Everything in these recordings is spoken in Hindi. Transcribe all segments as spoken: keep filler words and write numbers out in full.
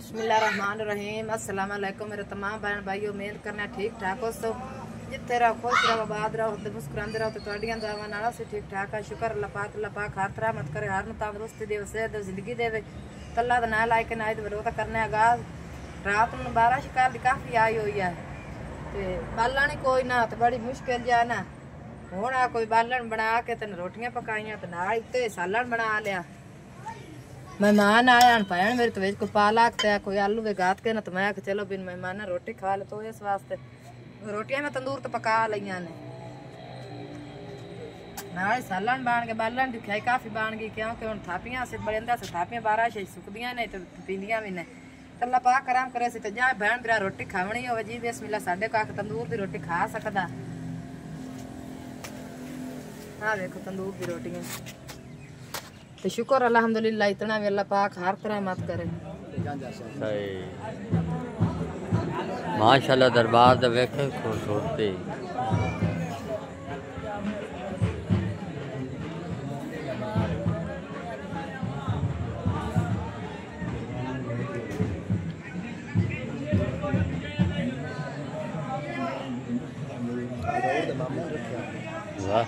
बिस्मिल्लाहिर्रहमानिर्रहीम। अस्सलाम वालेकुम मेरे तमाम बहन भाई, उम्मीद करना ठीक ठाक हो। सो जिथे रहो खुश रहो, आबाद रहो ते मुस्कुराते रहो। तो तुहाडियां दुआवां नाल असीं ठीक ठाक आ। शुक्र अल्लाह पाक, अल्लाह पाक हर तरह मत करे, हर मुताबिक तंदुरुस्ती देवे, सेहत जिंदगी देवे। तल्ला दा नाम लाइक नाइद बरोता करने आगाज रात नूं बारह शिकार दी काफी आई हुई है ते बालन कोई ना ते बड़ी मुश्किल जा ना। हुण आ कोई बालन बना के ते रोटियां पकाइयां ते नाल उत्ते सालन बना लिया। मेहमान आया भैन मेरे तो कोई पालक ते कोई आलू वे गात के ना, तो मैं चलो बिन मेहमान रोटी खा ले। तो इस वास्ते रोटियां मैं तंदूर तो पका लिया ने, नाल सालन बन के बालन दी खाई काफी बन गई, क्योंकि हुण थापियां से बड़े अंदर से थापियां बारह छे सुकदियां ने ते पींदियां भी ने। अल्लाह पाक करम करे से ते जा भैन मेरा रोटी खावनी होवे जी बिस्मिल्लाह साडे काक तंदूर दी रोटी खा सकदा। हां देखो तंदूर दी रोटियां तो शुक्र अल्हम्दुलिल्लाह, इतना भी अल्लाह पाक हर तरह मत करे। सही माशाल्लाह, दरबार दा वेखे खूबसूरती। वाह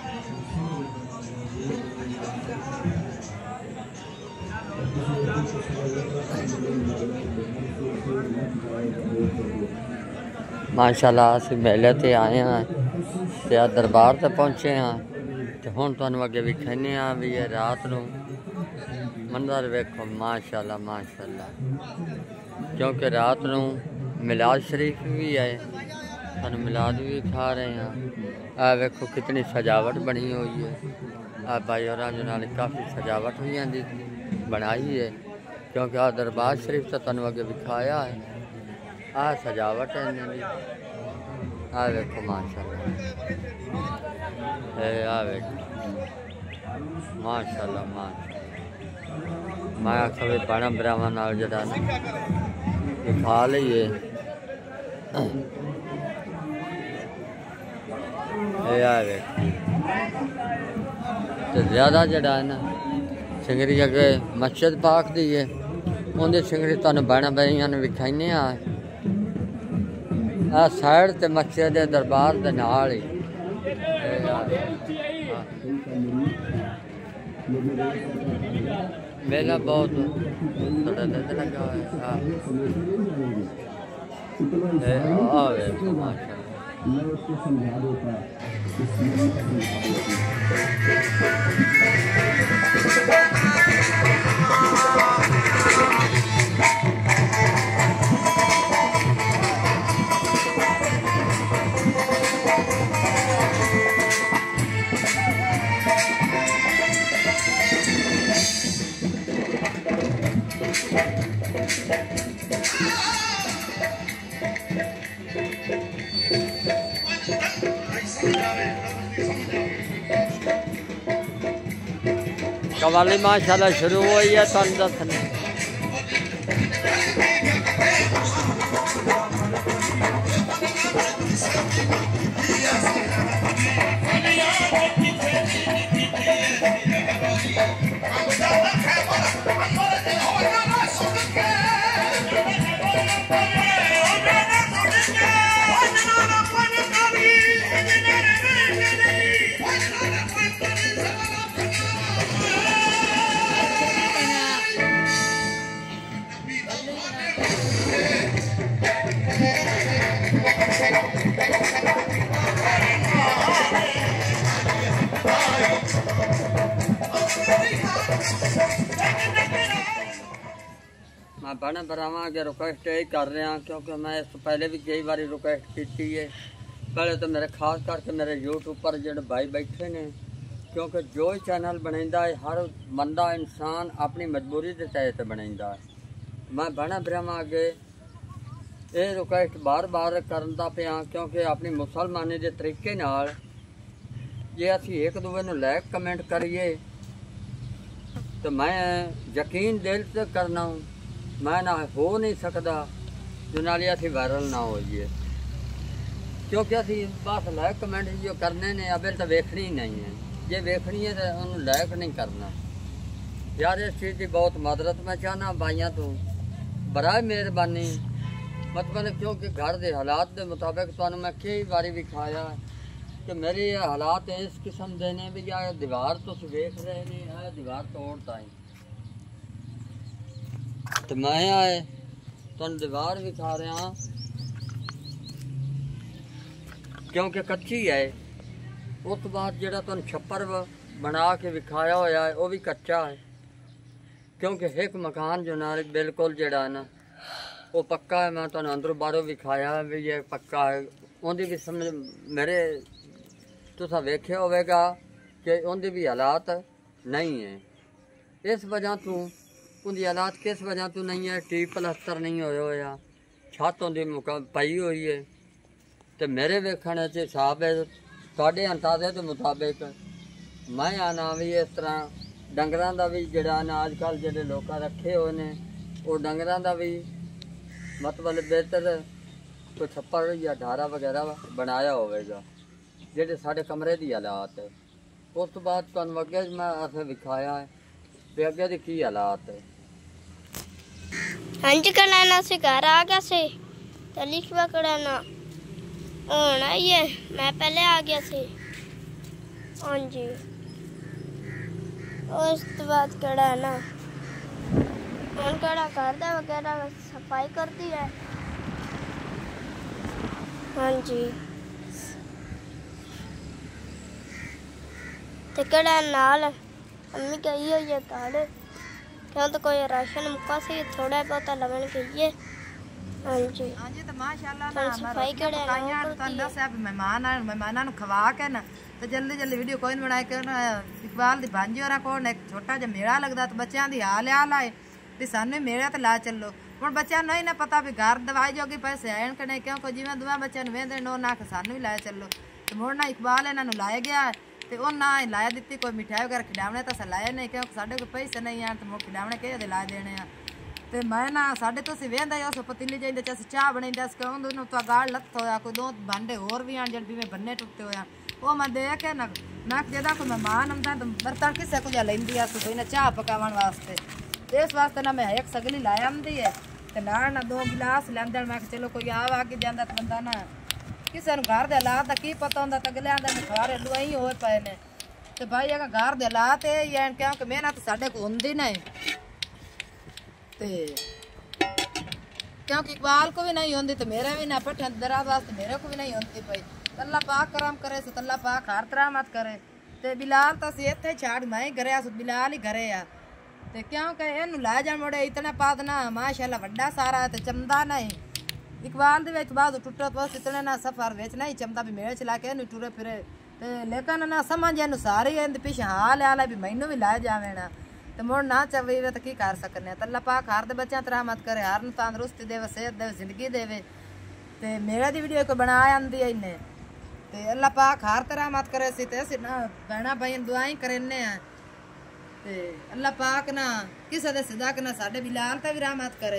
माशाल्लाह, असीं मेले ते आए हैं ते दरबार ते पहुँचे हैं ते हुण तुहानूं अगे विखाने हैं भी ये रात नूं मंजर वेखो। माशाल्लाह माशाल्लाह, क्योंकि रात नूं मिलाद शरीफ भी है, तुहानूं मिलाद भी खा रहे हैं। आ वेखो कितनी सजावट बनी हुई है। आ भाई और नाल काफ़ी सजावट भी आंदी बनाई है, क्योंकि आ दरबार शरीफ तो तुहानूं अगे विखाया है। आ सजावट है इन्हां दी। आ वेखो माशाल्लाह, ए आ वेखो माशाल्लाह माशाल्लाह। मैं आखा भी भैन भरावां नाल जिहड़ा ना विखा लईए। ए आ वेखो ते ज़्यादा जिहड़ा है ना सिंगरी अगे मस्जिद पाक दी है, उहदी सिंगरी तुहानूं भैन भाइयां नूं विखाइने आ। आ साइड ते मस्जिद दे दरबार दे नाल ही मेला बहुत लगा है। कवाली माशाल्लाह शुरू हुई है। तुहानूं दस्सने मैं भैन भरावां अगे रिक्वेस्ट यही कर रहा, क्योंकि मैं इस पहले भी कई बार रिक्वेस्ट की है। पहले तो मेरे खास करके मेरे यूट्यूब पर जो भाई बैठे ने, क्योंकि जो चैनल बनाइंदा है हर बंदा इंसान अपनी मजबूरी के तहत बनाइंदा है। मैं भैन भरावां अगे ये रिक्वेस्ट बार बार करता पाया, क्योंकि अपनी मुसलमानी के तरीके नाल जे असी एक दूसरे नूं लाइक कमेंट करिए तो मैं यकीन दिल से करना मैं ना हो नहीं सकता जो नाले असी वायरल ना होइए, क्योंकि असी बस लाइक कमेंट जो करने ने अबे तो वेखनी ही नहीं है। जे वेखनी है तो उन्होंने लाइक नहीं करना। यार इस चीज़ की बहुत मदद मैं चाहना भाइयों तो, बराए मेहरबानी मतलब क्योंकि घर के हालात के मुताबिक तुहानू मैं कई बारी विखाया कि मेरे ये हालात इस किस्म के ने भी या दीवार तुम वेख रहे ने है दीवार तोड़ता है तो मैं आए तुम दीवार विखा रहा क्योंकि कच्ची है। उस बाद जो तुम छप्पर बना के विखाया होया है वह भी कच्चा है क्योंकि एक मकान जो ना बिल्कुल जड़ा ना वो पक्का है। मैं तुम अंदरों बाहरों विखाया भी ये पक्का है उनकी भी समझ मेरे तुसा वेख्या होगा कि उनके भी हालात नहीं है। इस वजह तू उनकी हालात किस वजह तू नहीं है टी प्लस्तर नहीं होया छत उनकी मुका पई हुई है तो मेरे वेखने से हिसाब है थोड़े अंदाजे के मुताबिक मैं आना भी इस तरह डंगरां दा भी जड़ा ना अजकल जो लोग रखे हुए ने वो डंगरां दा भी मतलब बेहतर कोई छप्पर या ढारा वगैरह बनाया होगा जेडे साढ़े कमरे की हालात है। उस तो बाद तुहानू अगे मैं असें विखाया है भी अगे की की हालात है। हाँ जी कड़ाना से घर आ गया से तो लिखवा कड़ाना होना ही है मैं पहले आ गया से। हाँ जी उस तो बाद कड़ाना हम कड़ा करदा वगैरह सफाई करती है। हाँ जी ते कड़ा नाल अम्मी कही हुई है काले क्यों तो कोई राशन मुक्का से थोड़ा बहुत लगन कहिए। हाँ जी हाँ जी तो माशाल्लाह थोड़ी ना सफाई करे ना पकाइयां तो दस है मेहमान आए मेहमानां खवा के ना तो जल्दी जल्दी वीडियो कोई बनाए के ना इकबाल दी भांजी होरा कोल एक छोटा जिहा मेला लगदा तो बच्चों दी हाल हाल आए भी सानू मेले ते ला चलो हुण बच्चों नहीं ना पता भी घर दवाई जोगी पैसे आए कि नहीं क्योंकि जिवें दुआ बच्चों वेंदे नो ना के सानू भी लाए चलो तो मुड़ ना इकबाल इन्हां नूं लाए गया ते उन्हां लाया दित्ती कोई मिठाई वगैरह खिलावने तो अस लाए नहीं क्योंकि साडे कोल पैसे नहीं आन तो मुड़ खिलावने किहदे ला देने आ ते मैं ना साडे तुसीं वेंदा उस पतीली जिहदे च असीं चाह बनाईंदे अस कहूं उन्होंने तो गाड़ लत्थ होया कोई दो भांडे होर भी आन जिहड़े जिवें बन्ने टुटे होया वो मैं देख के ना ना जदा कोई मेहमान आंदा तो बर्तन किसे कुछ लैंदी अस कोई ना चाह पकावन वास्ते ते इस वास्ते ना मैं एक सगली ला आंदी है ते नाल ना दो गिलास लैंदे मैं चलो कोई आ आ के जांदा तो बंदा ना किसे नूं घर दे हालात दा की पता हुंदा ते अगलियां दे मुखारे लुआई होए पए ने ते भाई अगर घर दे हालात है या क्योंकि मेहनत साडे कोल हुंदी नहीं ते क्योंकि इकबाल को भी नहीं होती तो मेरे भी ना पठन दराज वास्ते मेरे को भी नहीं होती पई अल्लाह पाक करम करे सो अल्लाह पाक हर तरह मत करे ते बिलाल तो असीं इत्थे छाड़ मैं ही घरे आ बिलाल ही घरे आ ते क्योंकि इनू लै जाण मुड़े इतने पाद ना माशाअल्लाह वड्डा सारा है ते चमदा नहीं इकबाल दे विच बाद टुटा बस इतने ना सफर विच नहीं चमदा भी मेरे चला के इनू टुरे फिरे ते लेकिन ना समझ इनू सारी इहदे पिछे हाल हाल है भी मैनू भी लै जावे ना तो मुड़ ना चवे तो की कर सकने तो अल्लाह पाक हर दे बच्चों तरह मत करे हर तंदुरुस्ती देवे सेहत देवे जिंदगी देवे ते मेरे दी वीडियो को बना आंदी है इन्हें ते अल्लाह पाक हर तरह मत करे सी ते असीं ना भैणा भाई दुआई करने आ ते अल्लाह पाक ना किसे दे सदा के ना साडे बिलाल ते भी रहमत करे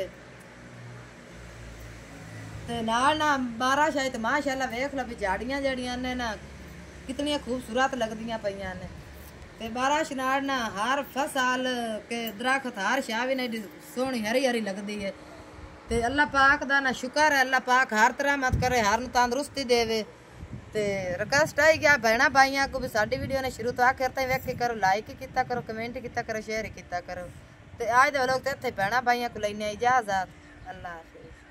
ते नाल ना बारह शायद माशाअल्लाह वेख लो भी झाड़ियां जड़ियां ने ना कितनी खूबसूरत लगदियां पईयां ने ते बारह शनार ना हर फसल के दरख्त हर शाह भी नहीं सोहनी हरी हरी लगती है ते अल्लाह पाक दा ना शुक्र है अल्लाह पाक हर तरह मत करे हर नूं तंदुरुस्ती देवे ते रिक्वेस्ट आई गया भैणा भाइयों को भी साडी वीडियो ने शुरू तो आखिर तक वेख के करो लाइक ही किया करो कमेंट किया करो शेयर किया करो ते आज दे लोग ते इत्थे भैणा भाइयों को लैने इजाजत अल्लाह हाफिज़।